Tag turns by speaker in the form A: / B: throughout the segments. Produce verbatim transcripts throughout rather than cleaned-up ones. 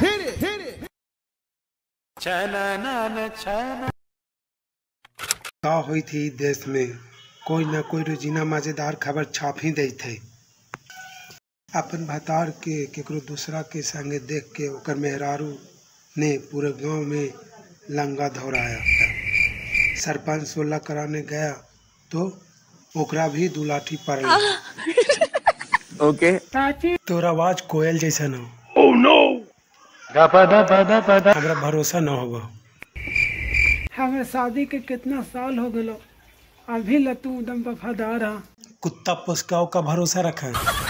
A: का हुई थी देश में कोई न कोई रोजीना मजेदार खबर छाप ही दे थे। अपन भतार के केकरो दूसरा के संगे देख के ओकर मेहरारू ने पूरे गांव में लंगा धोराया। सरपंच सोलह कराने गया तो ओकरा भी दुलाठी पड़
B: ओके
A: तोर आवाज कोयल जैसा न
B: ओह नो
A: हमरा भरोसा न होगा।
C: हमें शादी के कितना साल हो गलो अभी ल तू एकदम वफादार है।
A: कुत्ता पुस्काओ का भरोसा रखा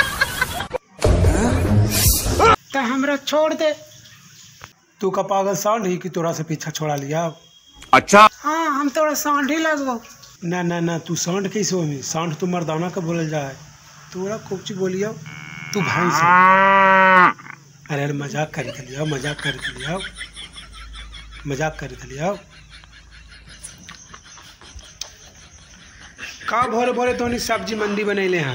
C: तो हमरा छोड़ दे।
A: तू का पागल सांड ही कि तोरा से पीछा छोड़ा लिया।
B: अच्छा
C: हाँ हम थोड़ा सांड ही लगो।
A: ना ना ना तू सांड कैसे हो? सांड तो मर्दाना का बोलल जाए। तोरा कोची बोलिया तू भाई से। अरे अरे मजाक कर लिया मजाक कर लिया मजाक कर लिया का भोरे भोरे तो सब्जी मंडी बनैले हैं।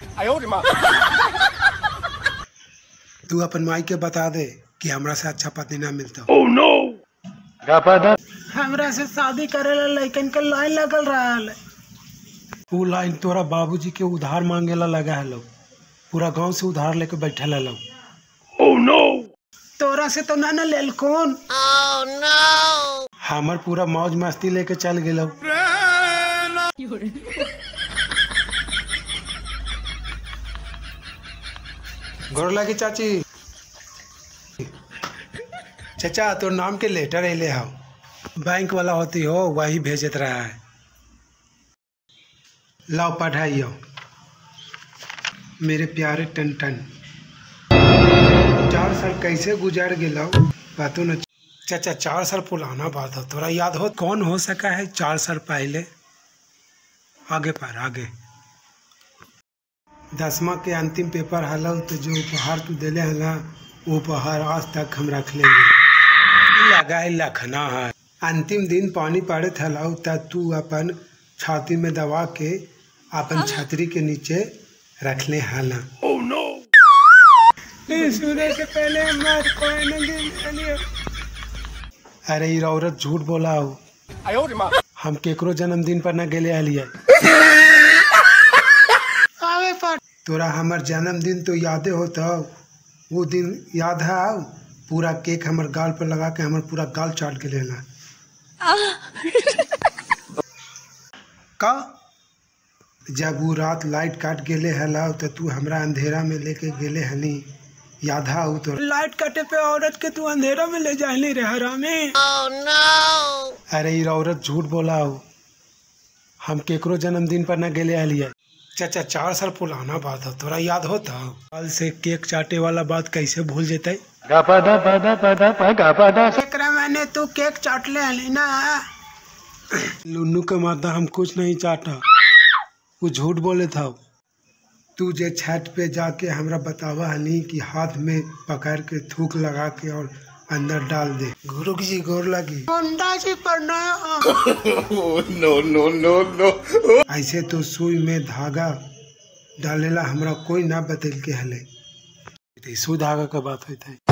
A: तू अपन माई के बता दे कि हमरा से अच्छा पति ना मिलता।
B: ओह नो
C: हमरा से शादी करे ला लड़कन के लाइन लगल रहा है।
A: वो लाइन तोरा बाबूजी के उधार मांगे ला लगा है लोग। पूरा गांव से उधार लेके बैठे ला लोग।
B: ओह नो
C: तोरा से तो ना ना लेल कौन।
D: Oh no!
A: हमर पूरा मौज मस्ती लेके चल गेलो। गोर लगी चाची। चाचा तो नाम के लेटर ले आओ। बैंक वाला होती हो वही भेजत रहा है। लाओ पढ़ाइयो मेरे प्यारे टन टन। चार साल कैसे गुजार गेलो बातों न। चाचा चार साल पुराना बात हो तोरा याद हो कौन हो सका है चार साल पहले। आगे पर आगे दसवा के अंतिम पेपर हलो तो जो उपहार तू दिले हला वो उपहार आज तक हम रख लेंगे। लगा लखना है अंतिम दिन पानी पड़े हलो तब तू अपन छाती में दबा के अपन छतरी के नीचे रख ले हला।
B: ओह नो
C: सूर्य से पहले मत कोई नहीं।
A: अरे ये औरत झूठ बोला हो। हम केकरो जन्मदिन पर न गेले हलिए। तोरा हमर जन्मदिन तो यादे होता वो दिन याद है। पूरा केक हमर गाल पर लगा के हमर पूरा गाल चाट के लेना का। जब वो रात लाइट काट गेले हला तो तू हमरा अंधेरा में लेके गेले हली याद है तो।
C: लाइट कटे पे औरत के तू अंधेरा में ले जाने रे हरामी।
D: Oh no!
A: अरे ये औरत झूठ बोला हो। हम केकरो जन्मदिन पर न गेले हलिए। चाचा चार साल पुराना बात हो तोरा याद होता। कल से केक चाटे वाला बात कैसे भूल जेते।
C: एकरा मैंने तू केक चाट ले हली ना।
A: लुन्नू के माता हम कुछ नहीं चाटा वो झूठ बोले था। तू जे छत पे जाके हमरा बतावा हनी कि हाथ में पकड़ के थूक लगा के और अंदर डाल दे। गुरु जी गोर लगी।
C: जी पढ़ना
B: नो नो नो नो
A: ऐसे तो सुई में धागा डालेला हमरा कोई ना बदल के हले। सुई धागा का बात होता है।